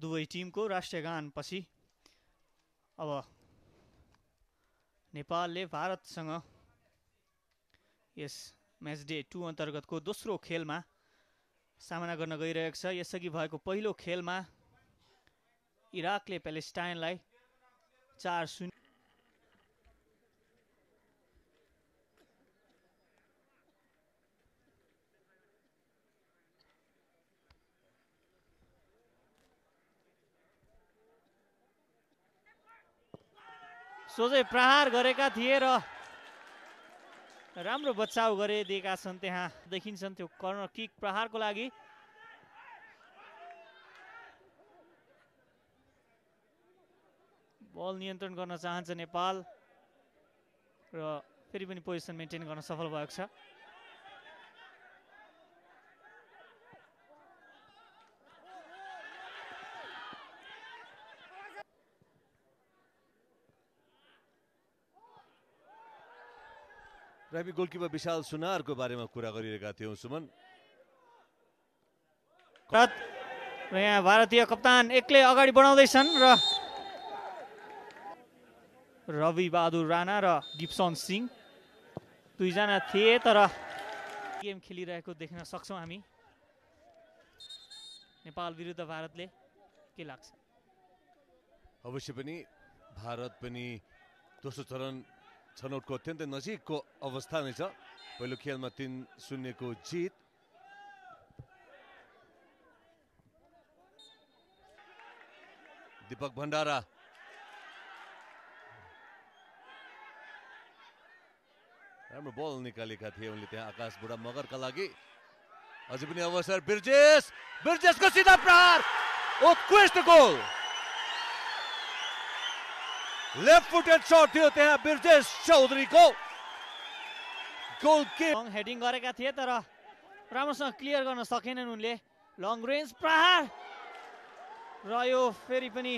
दुवै टिमको राष्ट्रिय गानपछि अब नेपालले भारतसँग यस म्याच डे 2 अन्तर्गतको दोस्रो खेलमा सामना गर्न गइरहेको छ। यसअघि भएको पहिलो खेलमा इराकले प्यालेस्टाइनलाई 4-0 सोझै प्रहार गरेका थिए र राम्रो बचाउ गरिदिएका छन्। त्यहाँ देखिन्छन् त्यो कर्नर किक प्रहारको लागि। बल नियन्त्रण गर्न चाहन्छ नेपाल र फेरि पनि पोजिसन मेन्टेन गर्न सफल भएको छ। र हामी गोलकिपर विशाल सुनारको बारेमा कुरा गरिरहेका थियौँ सुमन। यहाँ भारतीय कप्तान एक्लै अगाडि बढाउँदैछन् र रवि बहादुर राणा र गिब्सन सिंह दुईजना थिए, तर गेम खेलिरहेको देख्न सक्छौँ हामी। नेपाल विरुद्ध भारतले के लाग्छ? अवश्य पनि भारत पनि दोस्रो चरण छनौटको अत्यन्तै नजिकको अवस्था नै छ। पहिलो खेलमा 3-0 को जित। दीपक भण्डारा राम्रो बल निकालेका थिए उनले त्यहाँ आकाश बुढा मगरका लागि। अझै पनि अवसर बिर्जेसको सिधा प्रहार, उत्कृष्ट गोल। लेफ्ट फुटेड शट थियो त्यहाँ बिर्जेस चौधरीको। गोल किक हेडिङ गरेका थिए तर राम्रोसँग क्लियर गर्न सकेनन् उनले। लङ रेन्ज प्रहार र यो फेरि पनि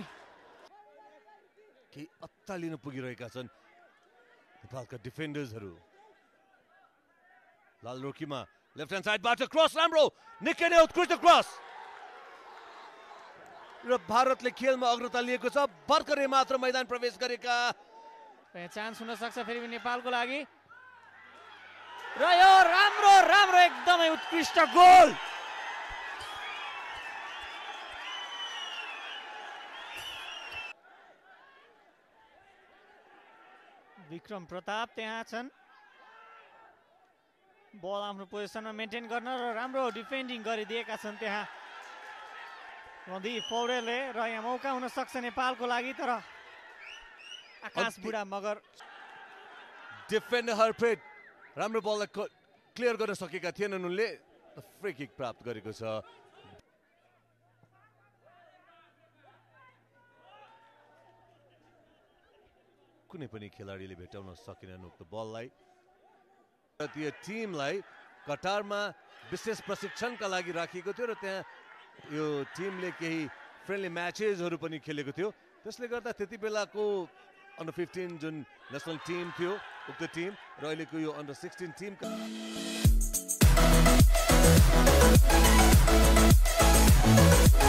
केही अत्तालिन पुगिरहेका छन् नेपालका डिफेन्डर्सहरू। लाल रोकीमा लेफ्ट ह्यान्ड साइडबाट क्रस, राम्रो निकै नै उत्कृष्ट क्रस र भारतले खेलमा अग्रता लिएको छ। भर्खरै मात्र मैदान प्रवेश गरेका। चान्स हुन सक्छ फेरि पनि नेपालको लागि र यो राम्रो एकदमै उत्कृष्ट गोल। विक्रम प्रताप त्यहाँ छन्। बल आफ्नो पोजिसनमा मेन्टेन गर्न र राम्रो डिफेन्डिङ गरिदिएका छन् त्यहाँ रन्दीप पौडेलले। र यहाँ मौका हुन सक्छ नेपालको लागि, तर आकाश बुढा मगर डिफेन्डर हरप्रेट राम्रो बललाई क्लियर गर्न सकेका थिएनन् उनले। फ्री किक प्राप्त गरेको छ। कुनै पनि खेलाडीले भेटाउन सकेनन् उक्त बललाई। भारतीय टिमलाई कटारमा विशेष प्रशिक्षणका लागि राखिएको थियो र त्यहाँ यो टिमले केही फ्रेन्डली म्याचेसहरू पनि खेलेको थियो। त्यसले गर्दा त्यति बेलाको अन्डर 15 जुन नेसनल टिम थियो उक्त टिम र अहिलेको यो अन्डर 16 टिमका